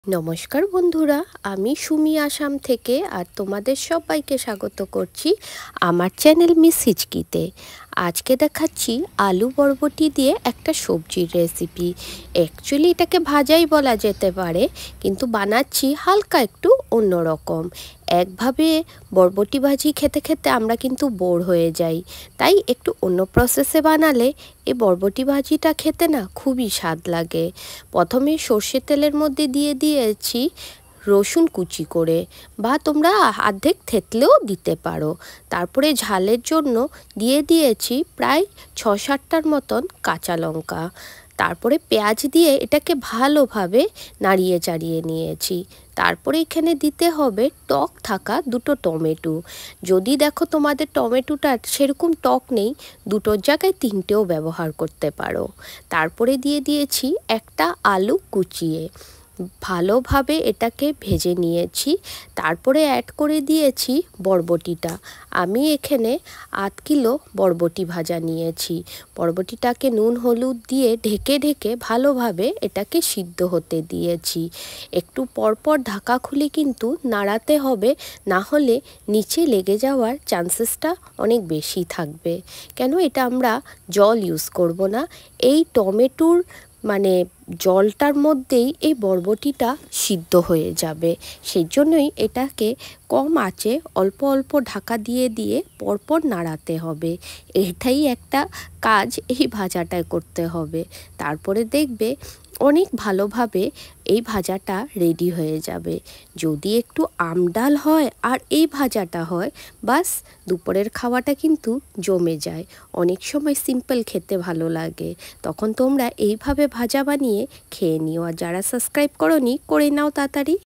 নমস্কার বন্ধুরা, আমি সুমি আসাম থেকে আর তোমাদের সবাইকে স্বাগত করছি আমার চ্যানেল মিস হিচকিতে। আজকে দেখাচ্ছি আলু বরবটি দিয়ে একটা সবজির রেসিপি। অ্যাকচুয়ালি এটাকে ভাজাই বলা যেতে পারে, কিন্তু বানাচ্ছি হালকা একটু অন্যরকম। একভাবে বরবটি ভাজি খেতে খেতে আমরা কিন্তু বোর হয়ে যাই, তাই একটু অন্য প্রসেসে বানালে এই বরবটি ভাজিটা খেতে না খুবই স্বাদ লাগে। প্রথমে সর্ষের তেলের মধ্যে দিয়ে দিয়েছি রসুন কুচি করে, বা তোমরা অর্ধেক থেতলেও দিতে পারো। তারপরে ঝালের জন্য দিয়ে দিয়েছি প্রায় ৬-৭টার মতন কাঁচা লঙ্কা। তারপরে পেঁয়াজ দিয়ে এটাকে ভালোভাবে নাড়িয়ে চাড়িয়ে নিয়েছি। তারপরে এখানে দিতে হবে টক থাকা দুটো টমেটো। যদি দেখো তোমাদের টমেটোটা সেরকম টক নেই, দুটোর জায়গায় তিনটেও ব্যবহার করতে পারো। তারপরে দিয়ে দিয়েছি একটা আলু কুচিয়ে, ভালোভাবে এটাকে ভেজে নিয়েছি। তারপরে অ্যাড করে দিয়েছি বরবটিটা। আমি এখানে ৮ কিলো বরবটি ভাজা নিয়েছি। বরবটিটাকে নুন হলুদ দিয়ে ঢেকে ঢেকে ভালোভাবে এটাকে সিদ্ধ হতে দিয়েছি। একটু পরপর ঢাকা খুলে কিন্তু নাড়াতে হবে, না হলে নিচে লেগে যাওয়ার চান্সেসটা অনেক বেশি থাকবে। কেন, এটা আমরা জল ইউজ করব না, এই টমেটোর জলটার মধ্যেই এই বরবটিটা সিদ্ধ হয়ে যাবে। সেই জন্যই এটাকে কম আঁচে অল্প অল্প ঢাকা দিয়ে দিয়ে পরপর নাড়াতে হবে। এটাই একটা কাজ এই ভাজাটায় করতে হবে। তারপরে দেখবে অনেক ভালোভাবে এই ভাজাটা রেডি হয়ে যাবে। যদি একটু আমডাল হয় আর এই ভাজাটা হয়, বাস দুপুরের খাওয়াটা কিন্তু জমে যায়। অনেক সময় সিম্পল খেতে ভালো লাগে, তখন তোমরা এইভাবে ভাজা বানিয়ে খেয়ে নিও। আর যারা সাবস্ক্রাইব করোনি, করে নাও তাড়াতাড়ি।